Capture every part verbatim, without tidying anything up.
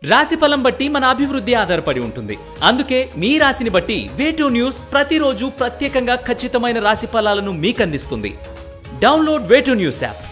రాశిఫలం బట్టి మన అభివృద్ధి ఆధారపడి ఉంటుంది. అందుకే మీ రాశిని బట్టి వేటూ న్యూస్ ప్రతిరోజు ప్రత్యేకంగా ఖచ్చితమైన రాశి ఫలాలను మీకు అందిస్తుంది. Download way two news app.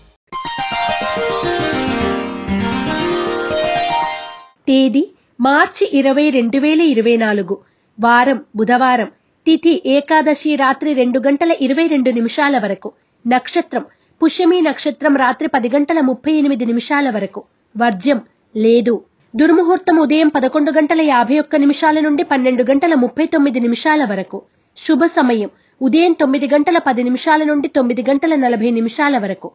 తేదీ మార్చి ఇరవై రెండు వేల ఇరవై నాలుగు. వారం బుధవారం. తిథి ఏకాదశి రాత్రి రెండు గంటల ఇరవై రెండు నిమిషాల వరకు. నక్షత్రం పుష్యమి నక్షత్రం రాత్రి పది గంటల ముప్పై ఎనిమిది నిమిషాల వరకు. వర్జ్యం లేదు. దుర్ముహూర్తం ఉదయం పదకొండు గంటల యాభై ఒక్క నిమిషాల నుండి పన్నెండు గంటల ముప్పై తొమ్మిది నిమిషాల వరకు. శుభ సమయం ఉదయం తొమ్మిది గంటల పది నిమిషాల నుండి తొమ్మిది గంటల నలభై నిమిషాల వరకు.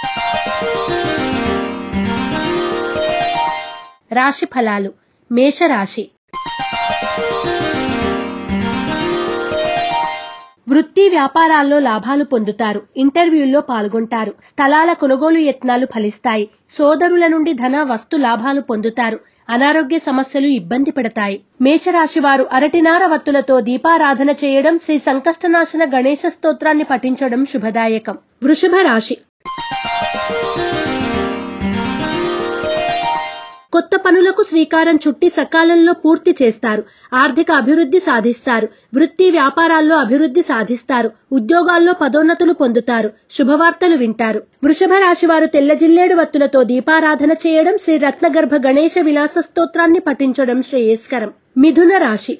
రాశి ఫలాలు. మేషరాశి. వృత్తి వ్యాపారాల్లో లాభాలు పొందుతారు. ఇంటర్వ్యూల్లో పాల్గొంటారు. స్థలాల కొనుగోలు యత్నాలు ఫలిస్తాయి. సోదరుల నుండి ధన వస్తు లాభాలు పొందుతారు. అనారోగ్య సమస్యలు ఇబ్బంది పెడతాయి. మేషరాశి వారు అరటినార వత్తులతో దీపారాధన చేయడం, శ్రీ సంకష్టనాశన గణేశ స్తోత్రాన్ని పఠించడం శుభదాయకం. వృషభ రాశి. కొత్త పనులకు శ్రీకారం చుట్టి సకాలంలో పూర్తి చేస్తారు. ఆర్థిక అభివృద్ధి సాధిస్తారు. వృత్తి వ్యాపారాల్లో అభివృద్ధి సాధిస్తారు. ఉద్యోగాల్లో పదోన్నతులు పొందుతారు. శుభవార్తలు వింటారు. వృషభ రాశి వారు తెల్ల జిల్లేడు వత్తులతో దీపారాధన చేయడం, శ్రీ రత్నగర్భ గణేశ విలాస స్తోత్రాన్ని పఠించడం శ్రేయస్కరం. మిథున రాశి.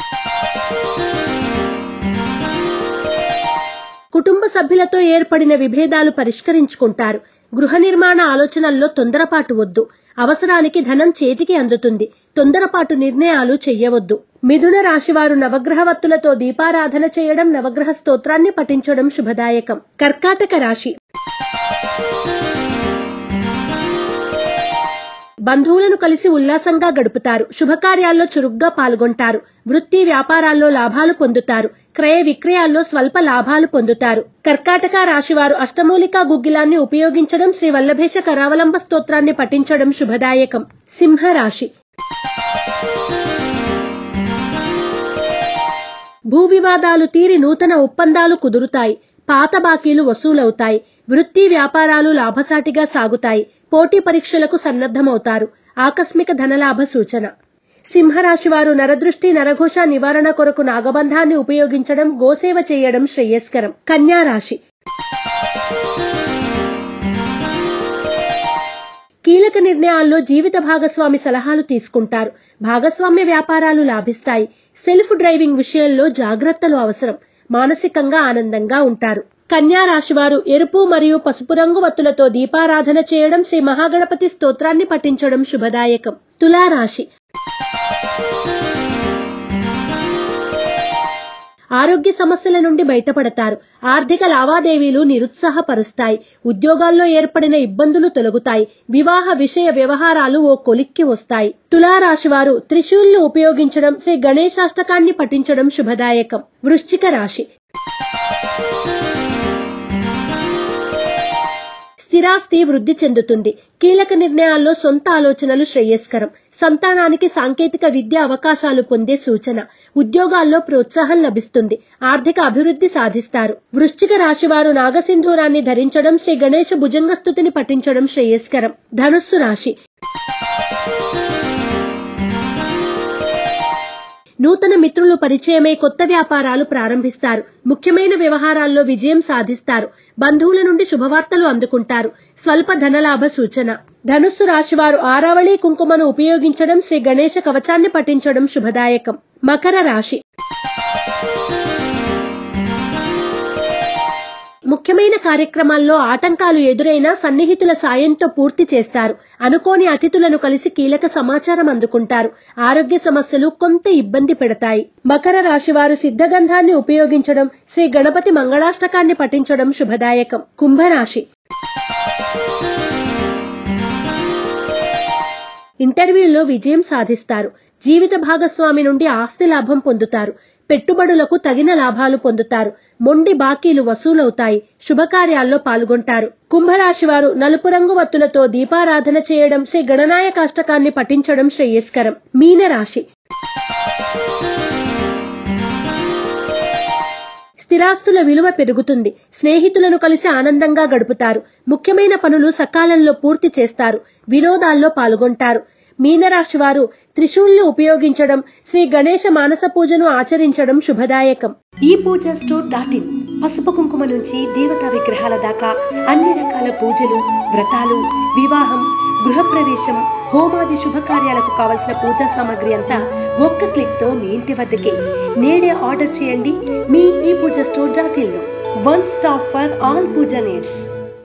కుటుంబ సభ్యులతో ఏర్పడిన విభేదాలు పరిష్కరించుకుంటారు. గృహ నిర్మాణ ఆలోచనల్లో తొందరపాటు వద్దు. అవసరానికి ధనం చేతికి అందుతుంది. తొందరపాటు నిర్ణయాలు చెయ్యవద్దు. మిథున రాశివారు నవగ్రహ వత్తులతో దీపారాధన చేయడం, నవగ్రహ స్తోత్రాన్ని పఠించడం శుభదాయకం. కర్కాటక రాశి. బంధువులను కలిసి ఉల్లాసంగా గడుపుతారు. శుభకార్యాల్లో చురుగ్గా పాల్గొంటారు. వృత్తి వ్యాపారాల్లో లాభాలు పొందుతారు. క్రయ విక్రయాల్లో స్వల్ప లాభాలు పొందుతారు. కర్కాటక రాశివారు అష్టమూలికా గుగ్గిలాన్ని ఉపయోగించడం, శ్రీ వల్లభేశ కరావలంబ స్తోత్రాన్ని పఠించడం శుభదాయకం. సింహరాశి. భూ వివాదాలు తీరి నూతన ఒప్పందాలు కుదురుతాయి. పాత బాకీలు వసూలవుతాయి. వృత్తి వ్యాపారాలు లాభసాటిగా సాగుతాయి. పోటీ పరీక్షలకు సన్నద్ధమవుతారు. ఆకస్మిక ధనలాభ సూచన. సింహరాశి వారు నరదృష్టి నరఘోష నివారణ కొరకు నాగబంధాన్ని ఉపయోగించడం, గోసేవ చేయడం శ్రేయస్కరం. కన్యా రాశి. కీలక నిర్ణయాల్లో జీవిత భాగస్వామి సలహాలు తీసుకుంటారు. భాగస్వామ్య వ్యాపారాలు లాభిస్తాయి. సెల్ఫ్ డ్రైవింగ్ విషయంలో జాగ్రత్తలు అవసరం. మానసికంగా ఆనందంగా ఉంటారు. కన్యా రాశివారు ఎరుపు మరియు పసుపు రంగు వత్తులతో దీపారాధన చేయడం, శ్రీ మహాగణపతి స్తోత్రాన్ని పఠించడం శుభదాయకం. తులారాశి. ఆరోగ్య సమస్యల నుండి బయటపడతారు. ఆర్థిక లావాదేవీలు నిరుత్సాహపరుస్తాయి. ఉద్యోగాల్లో ఏర్పడిన ఇబ్బందులు తొలగుతాయి. వివాహ విషయ వ్యవహారాలు ఓ కొలిక్కి వస్తాయి. తులారాశివారు త్రిశూల్ను ఉపయోగించడం, శ్రీ గణేశాష్టకాన్ని పఠించడం శుభదాయకం. వృశ్చిక రాశి. స్థిరాస్తి వృద్ధి చెందుతుంది. కీలక నిర్ణయాల్లో సొంత ఆలోచనలు శ్రేయస్కరం. సంతానానికి సాంకేతిక విద్య అవకాశాలు పొందే సూచన. ఉద్యోగాల్లో ప్రోత్సాహం లభిస్తుంది. ఆర్థిక అభివృద్ధి సాధిస్తారు. వృశ్చిక రాశివారు నాగసింధూరాన్ని ధరించడం, శ్రీ గణేశ భుజంగస్తుతిని పఠించడం శ్రేయస్కరం. ధనుస్సు రాశి. నూతన మిత్రులు పరిచయమై కొత్త వ్యాపారాలు ప్రారంభిస్తారు. ముఖ్యమైన వ్యవహారాల్లో విజయం సాధిస్తారు. బంధువుల నుండి శుభవార్తలు అందుకుంటారు. స్వల్ప ధనలాభ సూచన. ధనుస్సు రాశివారు ఆరావళి కుంకుమను ఉపయోగించడం, శ్రీ గణేశ కవచాన్ని పఠించడం శుభదాయకం. మకర రాశి. ముఖ్యమైన కార్యక్రమాల్లో ఆటంకాలు ఎదురైనా సన్నిహితుల సాయంతో పూర్తి చేస్తారు. అనుకోని అతిథులను కలిసి కీలక సమాచారం అందుకుంటారు. ఆరోగ్య సమస్యలు కొంత ఇబ్బంది పెడతాయి. మకర రాశివారు సిద్ధగంధాన్ని ఉపయోగించడం, శ్రీ గణపతి మంగళాష్టకాన్ని పఠించడం శుభదాయకం. కుంభరాశి. ఇంటర్వ్యూల్లో విజయం సాధిస్తారు. జీవిత భాగస్వామి నుండి ఆస్తి లాభం పొందుతారు. పెట్టుబడులకు తగిన లాభాలు పొందుతారు. మొండి బాకీలు వసూలవుతాయి. శుభకార్యాల్లో పాల్గొంటారు. కుంభరాశి వారు నలుపు రంగు వత్తులతో దీపారాధన చేయడం, శ్రీ గణనాయకాష్టకాన్ని పఠించడం శ్రేయస్కరం. మీనరాశి. స్థిరాస్తుల విలువ పెరుగుతుంది. స్నేహితులను కలిసి ఆనందంగా గడుపుతారు. ముఖ్యమైన పనులు సకాలంలో పూర్తి చేస్తారు. వినోదాల్లో పాల్గొంటారు. మీనరాశి వారు త్రిశూల్ని ఉపయోగించడం, శ్రీ గణేశ మానస పూజను ఆచరించడం శుభదాయకం. ఈ పూజ స్టోర్ డాట్ ఇన్ పసుపు కుంకుమ నుంచి దేవతా విగ్రహాల దాకా అన్ని రకాల పూజలు, వ్రతాలు, వివాహం, గృహప్రవేశం, హోమాది శుభకార్యాలకు కావలసిన పూజా సామాగ్రి అంతా ఒక్క క్లిక్ తో మీ ఇంటి వద్దకే. నేడే ఆర్డర్ చేయండి మీ ఈ పూజ స్టోర్ డాట్ ఇన్ లో. One stop for all puja needs.